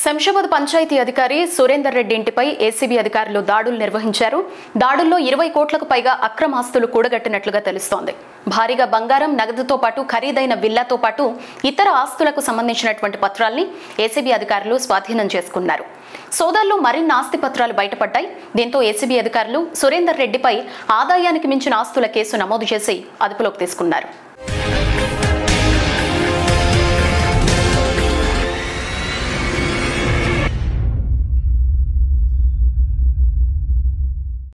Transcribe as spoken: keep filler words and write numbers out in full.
శంషాబాద్ పంచాయతీ అధికారి సురేందర్ రెడ్డి ఇంటిపై ఏసీబీ అధికారులు దాడులు నిర్వహించారు. దాడుల్లో ఇరవై కోట్లకు పైగా అక్రమ ఆస్తులు కూడగట్టినట్లుగా తెలుస్తోంది. భారీగా బంగారం, నగదుతో పాటు ఖరీదైన విల్లాతో పాటు ఇతర ఆస్తులకు సంబంధించినటువంటి పత్రాల్ని ఏసీబీ అధికారులు స్వాధీనం చేసుకున్నారు. సోదాల్లో మరిన్ని ఆస్తి పత్రాలు బయటపడ్డాయి. దీంతో ఏసీబీ అధికారులు సురేందర్ రెడ్డిపై ఆదాయానికి మించిన ఆస్తుల కేసు నమోదు చేసి అదుపులోకి తీసుకున్నారు.